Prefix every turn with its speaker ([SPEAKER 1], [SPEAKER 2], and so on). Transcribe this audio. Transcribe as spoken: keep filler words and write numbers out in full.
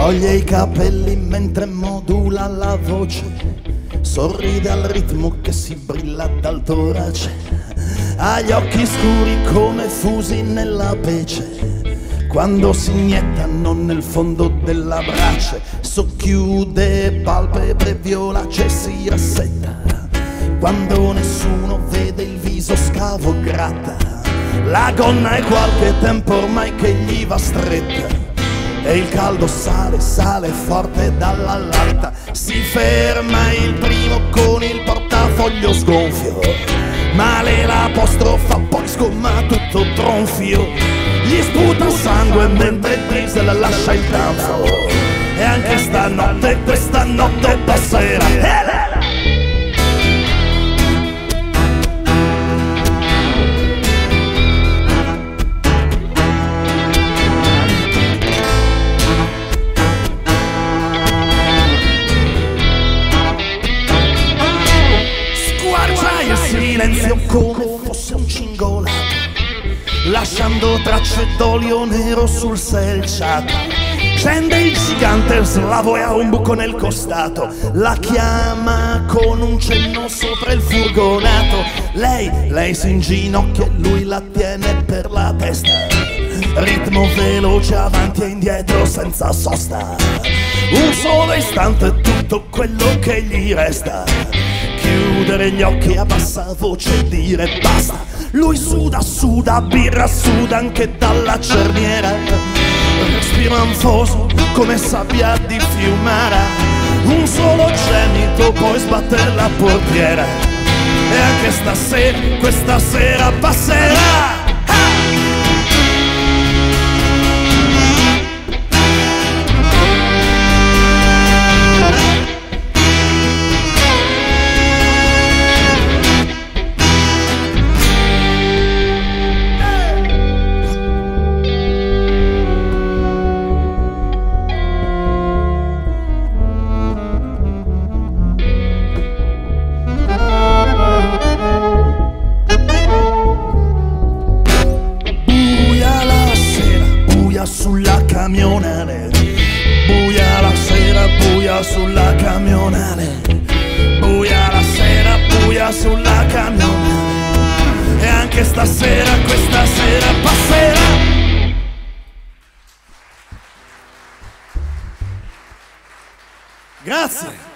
[SPEAKER 1] Toglie i capelli mentre modula la voce, sorride al ritmo che si brilla dal torace, ha gli occhi scuri come fusi nella pece, quando si iniettano nel fondo della brace, socchiude palpebre violacee e si rassetta, quando nessuno vede il viso scavo gratta, la gonna è qualche tempo ormai che gli va stretta, e il caldo sale, sale forte dall'alta, si ferma il primo con il portafoglio sgonfio, ma lei l'apostrofa poi scomma tutto tronfio, gli sputa sangue mentre il diesel lascia il tanfo, e anche stanotte, questa notte passerà. Silenzio come fosse un cingolato, lasciando tracce d'olio nero sul selciato. Scende il gigante slavo e ha un buco nel costato, la chiama con un cenno sopra il furgonato. Lei, lei si inginocchia e lui la tiene per la testa, ritmo veloce avanti e indietro senza sosta, un solo istante è tutto quello che gli resta, chiudere gli occhi a bassa voce e dire basta. Lui suda, suda, birra, suda anche dalla cerniera, respira anfoso come sabbia di Fiumara, un solo gemito poi sbatte la portiera, e anche stasera, questa sera passerà. Sulla camionale, buia la sera, buia sulla camionale, buia la sera, buia sulla camionale, e anche stasera, questa sera passerà. Grazie.